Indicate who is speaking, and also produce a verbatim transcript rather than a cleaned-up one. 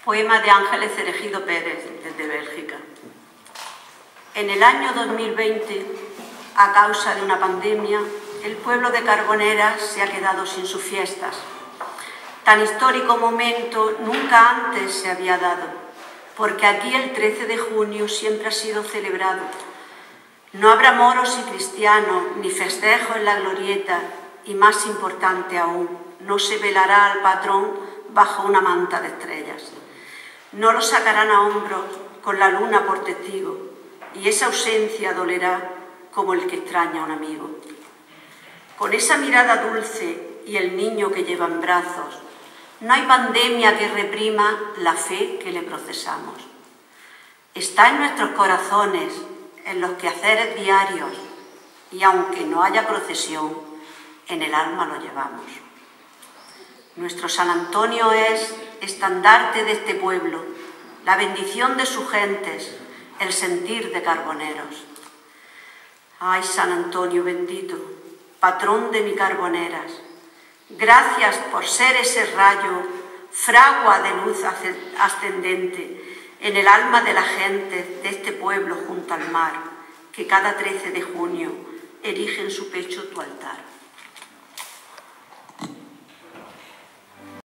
Speaker 1: Poema de Ángeles Cerejido Pérez, desde Bélgica. En el año dos mil veinte, a causa de una pandemia, el pueblo de Carboneras se ha quedado sin sus fiestas. Tan histórico momento nunca antes se había dado, porque aquí el trece de junio siempre ha sido celebrado. No habrá moros y cristianos, ni festejos en la glorieta, y más importante aún, no se velará al patrón bajo una manta de estrellas. No lo sacarán a hombros con la luna por testigo, y esa ausencia dolerá como el que extraña a un amigo. Con esa mirada dulce y el niño que lleva en brazos, no hay pandemia que reprima la fe que le procesamos. Está en nuestros corazones, en los quehaceres diarios, y aunque no haya procesión, en el alma lo llevamos. Nuestro San Antonio es estandarte de este pueblo, la bendición de sus gentes, el sentir de Carboneros. Ay, San Antonio bendito, patrón de mi Carboneras, gracias por ser ese rayo, fragua de luz ascendente en el alma de la gente de este pueblo junto al mar, que cada trece de junio erige en su pecho tu altar.